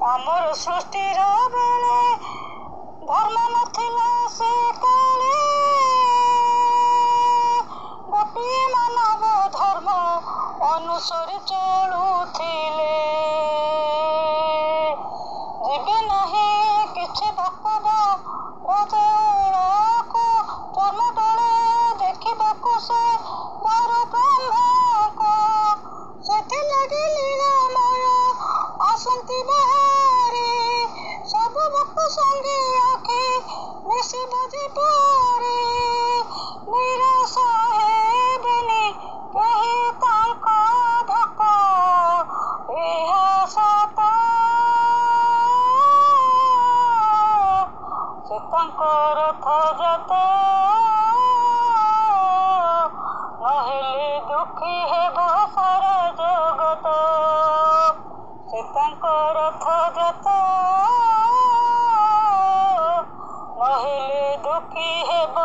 ଆମର ସୃଷ୍ଟିର ବେଳେ ଧର୍ମ ନଥିଲା ସେ କାଳେ, ଗୋଟିଏ ମାନବ ଧର୍ମ ଅନୁସରି ଚଳୁଥିଲେ। ଯିବେ ନାହିଁ କିଛି ଭକ୍ତ ରାଜକୁ ଚର୍ମ ତଳେ ଦେଖିବାକୁ ସେ ବାରୁ ବ୍ରହ୍ମକୁ। ସେଥିଲାଗି ଲୀଳାମୟ ଆସନ୍ତି ବାହାରି, ସବୁ ଭକ୍ତ ସଙ୍ଗେ ଆଖି ମିଶିବ ଯେପରି। ନିରାଶ ହେବେନି କେହି ତାଙ୍କ ଧକ, ଏହା ସତ। ସେ ତାଙ୍କ ରଥଯାତ୍ରା ନହେଲେ ଦୁଃଖୀ ହେବ ସାରା ଜଗତ। ସେ ତାଙ୍କ ରଥଯାତ୍ରା ନହେଲେ ଦୁଃଖୀ ହେବ